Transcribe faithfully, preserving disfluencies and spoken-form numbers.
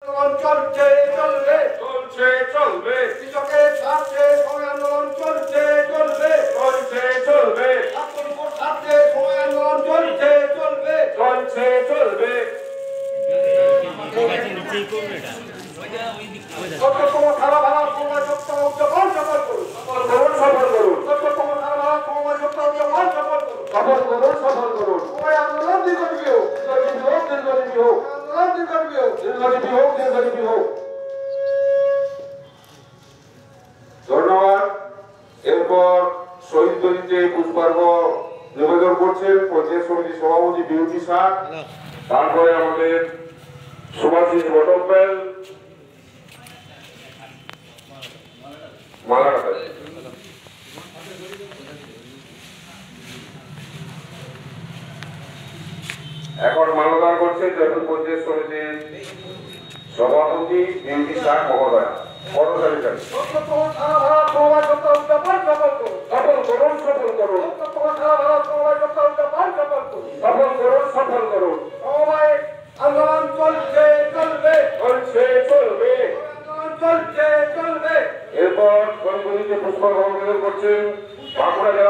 চলছে চলবে চলছে চলবে কৃষকের স্বার্থে সময় আন্দোলন চলছে চলবে চলছে চলবে ছাত্রলীগের স্বার্থে সময় আন্দোলন চলছে চলবে চলছে চলবে সত্যতম সারা ভারত সময় সত্য উদ্যাপন সফল করুন করুন সফল করুন সত্যতম সারা ভারত সময় সত্য উদ্যাপন সফল করুন সফল করুন সফল করুন সময় আন্দোলন দীর্ঘজীবী হোক দীর্ঘজীবী হোক দীর্ঘজীবী হোক আন্দোলন দীর্ঘজীবী হোক দীর্ঘজীবী হোক দীর্ঘজীবী হোক। ধন্যবাদ। এরপর শহীদ দলিতে পুষ্পার্ঘ নিবেদন করছেন পঞ্চায়েত সমিতির সভাপতি বিউটি শাহ। তারপরে আমাদের সুভাষিস বটমবেল মালা কাটাচ্ছে। এখন মানদান করছে জয়পুর পঞ্চায়েত সমিতির সভাপতি বিউটি শাহ মহোদয়। কর্মচারী সত্যতম সারা ভারত সময় সত্য উদ্যাপন সফল করুন সফল করুন সফল করুন সত্যতম সারা ভারত সময় সত্য উদ্যাপন সফল করুন সফল করুন সফল করুন। সময় আন্দোলন চলছে চলবে চলছে চলবে। আন্দোলন চলছে চলবে এরপর শহীদ দলিতে পুষ্পার্ঘ নিবেদন করছেন বাঁকুড়া জেলা